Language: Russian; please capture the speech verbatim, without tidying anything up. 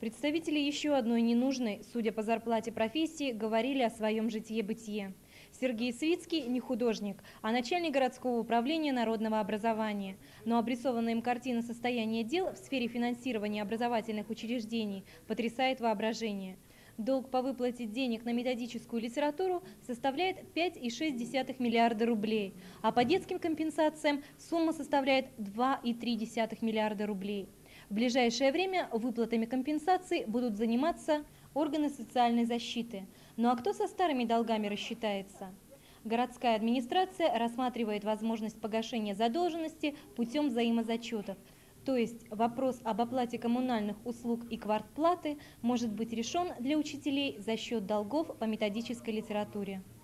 Представители еще одной ненужной, судя по зарплате профессии, говорили о своем житье-бытие. Сергей Свицкий не художник, а начальник городского управления народного образования. Но обрисованная им картина состояния дел в сфере финансирования образовательных учреждений потрясает воображение. Долг по выплате денег на методическую литературу составляет пять целых шесть десятых миллиарда рублей, а по детским компенсациям сумма составляет два целых три десятых миллиарда рублей. В ближайшее время выплатами компенсаций будут заниматься органы социальной защиты. Ну а кто со старыми долгами рассчитается? Городская администрация рассматривает возможность погашения задолженности путем взаимозачетов. То есть вопрос об оплате коммунальных услуг и квартплаты может быть решен для учителей за счет долгов по методической литературе.